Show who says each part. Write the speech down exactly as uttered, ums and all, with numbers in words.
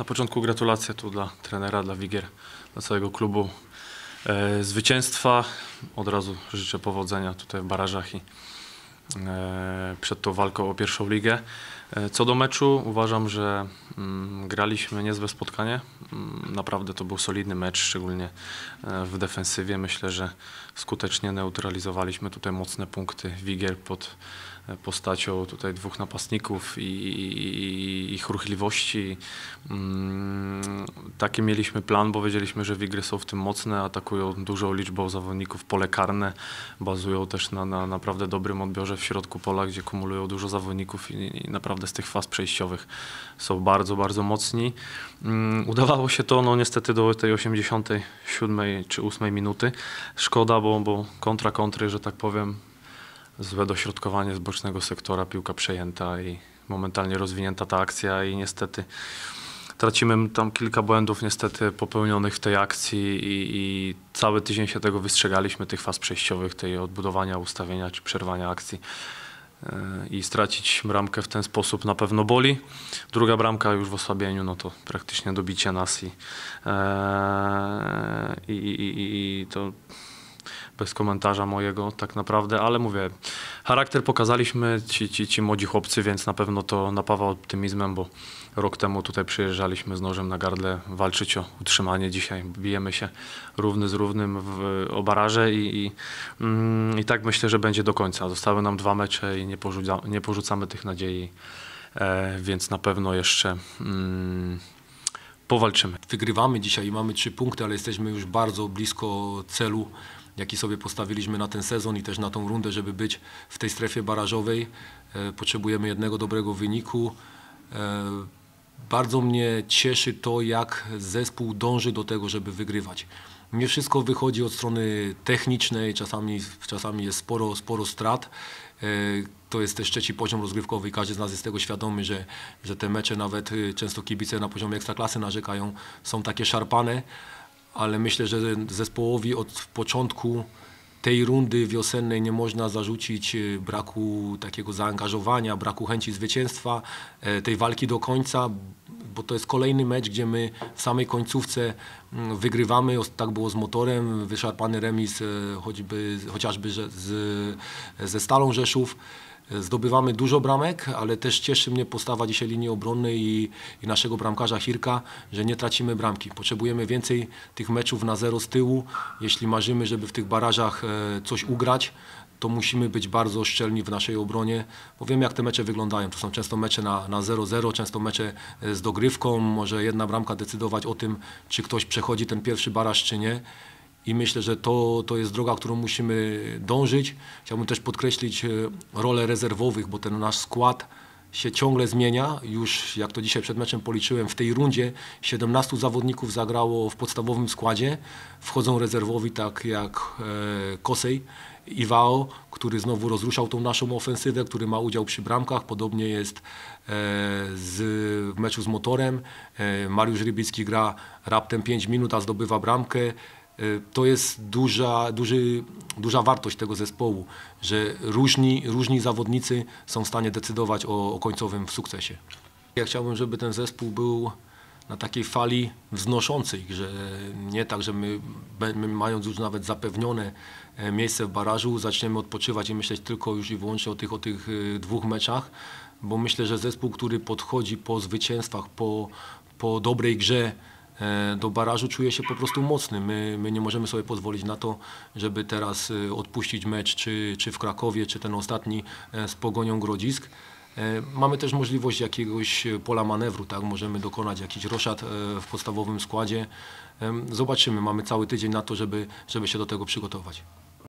Speaker 1: Na początku gratulacje tu dla trenera, dla Wigier, dla całego klubu. E, zwycięstwa. Od razu życzę powodzenia tutaj w barażach i e, przed tą walką o pierwszą ligę. E, co do meczu, uważam, że mm, graliśmy niezłe spotkanie. Mm, naprawdę to był solidny mecz, szczególnie e, w defensywie. Myślę, że skutecznie neutralizowaliśmy tutaj mocne punkty Wigier pod postacią tutaj dwóch napastników i, i ich ruchliwości. Mm, taki mieliśmy plan, bo wiedzieliśmy, że Wigry są w tym mocne, atakują dużą liczbą zawodników, pole karne, bazują też na, na naprawdę dobrym odbiorze w środku pola, gdzie kumulują dużo zawodników i, i naprawdę z tych faz przejściowych są bardzo, bardzo mocni. Mm, udawało się to no niestety do tej osiemdziesiątej siódmej czy ósmej minuty. Szkoda, bo, bo kontra kontry, że tak powiem, złe dośrodkowanie z bocznego sektora, piłka przejęta i momentalnie rozwinięta ta akcja i niestety tracimy tam kilka błędów niestety popełnionych w tej akcji i, i cały tydzień się tego wystrzegaliśmy, tych faz przejściowych, tej odbudowania, ustawienia czy przerwania akcji i stracić bramkę w ten sposób na pewno boli. Druga bramka już w osłabieniu, no to praktycznie dobicie nas i, i, i, i to bez komentarza mojego tak naprawdę, ale mówię, charakter pokazaliśmy ci, ci, ci młodzi chłopcy, więc na pewno to napawa optymizmem, bo rok temu tutaj przyjeżdżaliśmy z nożem na gardle walczyć o utrzymanie. Dzisiaj bijemy się równy z równym w, o baraże i, i, mm, i tak myślę, że będzie do końca. Zostały nam dwa mecze i nie, porzuca, nie porzucamy tych nadziei, e, więc na pewno jeszcze mm, powalczymy.
Speaker 2: Wygrywamy dzisiaj i mamy trzy punkty, ale jesteśmy już bardzo blisko celu, jaki sobie postawiliśmy na ten sezon i też na tą rundę, żeby być w tej strefie barażowej. E, potrzebujemy jednego dobrego wyniku. E, bardzo mnie cieszy to, jak zespół dąży do tego, żeby wygrywać. Nie wszystko wychodzi od strony technicznej, czasami, czasami jest sporo, sporo strat. E, to jest też trzeci poziom rozgrywkowy i każdy z nas jest tego świadomy, że, że te mecze, nawet często kibice na poziomie ekstraklasy narzekają, są takie szarpane. Ale myślę, że zespołowi od początku tej rundy wiosennej nie można zarzucić braku takiego zaangażowania, braku chęci zwycięstwa, tej walki do końca, bo to jest kolejny mecz, gdzie my w samej końcówce wygrywamy. Tak było z Motorem, wyszarpany remis choćby, chociażby z, ze Stalą Rzeszów. Zdobywamy dużo bramek, ale też cieszy mnie postawa dzisiaj linii obronnej i, i naszego bramkarza Hirka, że nie tracimy bramki. Potrzebujemy więcej tych meczów na zero z tyłu. Jeśli marzymy, żeby w tych barażach coś ugrać, to musimy być bardzo szczelni w naszej obronie, bo wiem, jak te mecze wyglądają. To są często mecze na zero zero, często mecze z dogrywką. Może jedna bramka decydować o tym, czy ktoś przechodzi ten pierwszy baraż, czy nie. I myślę, że to, to jest droga, którą musimy dążyć. Chciałbym też podkreślić rolę rezerwowych, bo ten nasz skład się ciągle zmienia. Już, jak to dzisiaj przed meczem policzyłem, w tej rundzie siedemnastu zawodników zagrało w podstawowym składzie. Wchodzą rezerwowi, tak jak e, Kosej, Iwao, który znowu rozruszał tą naszą ofensywę, który ma udział przy bramkach. Podobnie jest e, z, w meczu z Motorem. E, Mariusz Rybicki gra raptem pięć minut, a zdobywa bramkę. To jest duża, duży, duża wartość tego zespołu, że różni, różni zawodnicy są w stanie decydować o, o końcowym sukcesie. Ja chciałbym, żeby ten zespół był na takiej fali wznoszącej, że nie tak, że my, my mając już nawet zapewnione miejsce w barażu, zaczniemy odpoczywać i myśleć tylko już i wyłącznie o tych, o tych dwóch meczach, bo myślę, że zespół, który podchodzi po zwycięstwach, po, po dobrej grze do barażu, czuje się po prostu mocny. My, my nie możemy sobie pozwolić na to, żeby teraz odpuścić mecz czy, czy w Krakowie, czy ten ostatni z Pogonią Grodzisk. Mamy też możliwość jakiegoś pola manewru, tak? Możemy dokonać jakiś roszad w podstawowym składzie. Zobaczymy, mamy cały tydzień na to, żeby, żeby się do tego przygotować.